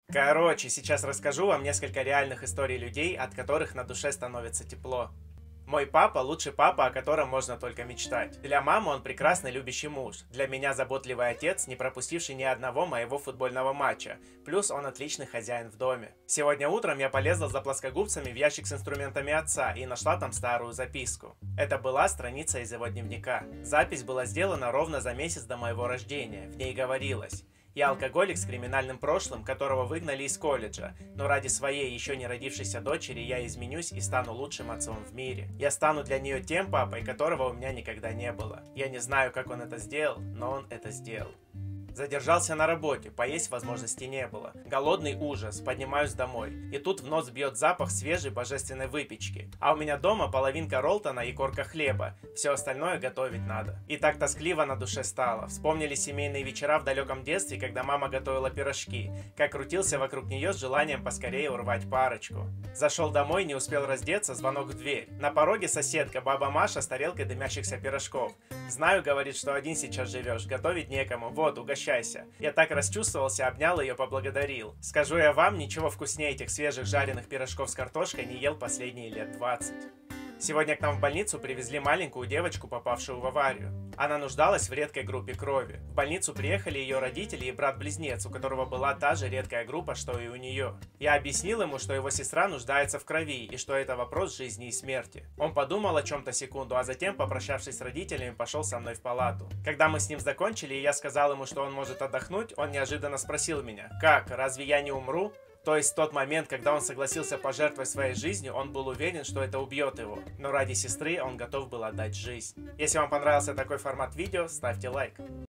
Короче, сейчас расскажу вам несколько реальных историй людей, от которых на душе становится тепло. Мой папа – лучший папа, о котором можно только мечтать. Для мамы он прекрасный любящий муж. Для меня заботливый отец, не пропустивший ни одного моего футбольного матча. Плюс он отличный хозяин в доме. Сегодня утром я полезла за плоскогубцами в ящик с инструментами отца и нашла там старую записку. Это была страница из его дневника. Запись была сделана ровно за месяц до моего рождения. В ней говорилось: «Я алкоголик с криминальным прошлым, которого выгнали из колледжа, но ради своей еще не родившейся дочери я изменюсь и стану лучшим отцом в мире. Я стану для нее тем папой, которого у меня никогда не было. Я не знаю, как он это сделал, но он это сделал». Задержался на работе, поесть возможности не было. Голодный ужас, поднимаюсь домой. И тут в нос бьет запах свежей божественной выпечки. А у меня дома половинка роллтона и корка хлеба. Все остальное готовить надо. И так тоскливо на душе стало. Вспомнили семейные вечера в далеком детстве, когда мама готовила пирожки. Как крутился вокруг нее с желанием поскорее урвать парочку. Зашел домой, не успел раздеться, звонок в дверь. На пороге соседка, баба Маша, с тарелкой дымящихся пирожков. «Знаю, — говорит, — что один сейчас живешь, готовить некому, вот, угощайся». Я так расчувствовался, обнял ее, поблагодарил. Скажу я вам, ничего вкуснее этих свежих жареных пирожков с картошкой не ел последние лет 20. Сегодня к нам в больницу привезли маленькую девочку, попавшую в аварию. Она нуждалась в редкой группе крови. В больницу приехали ее родители и брат-близнец, у которого была та же редкая группа, что и у нее. Я объяснил ему, что его сестра нуждается в крови и что это вопрос жизни и смерти. Он подумал о чем-то секунду, а затем, попрощавшись с родителями, пошел со мной в палату. Когда мы с ним закончили и я сказал ему, что он может отдохнуть, он неожиданно спросил меня: «Как, разве я не умру?» То есть в тот момент, когда он согласился пожертвовать своей жизнью, он был уверен, что это убьет его. Но ради сестры он готов был отдать жизнь. Если вам понравился такой формат видео, ставьте лайк.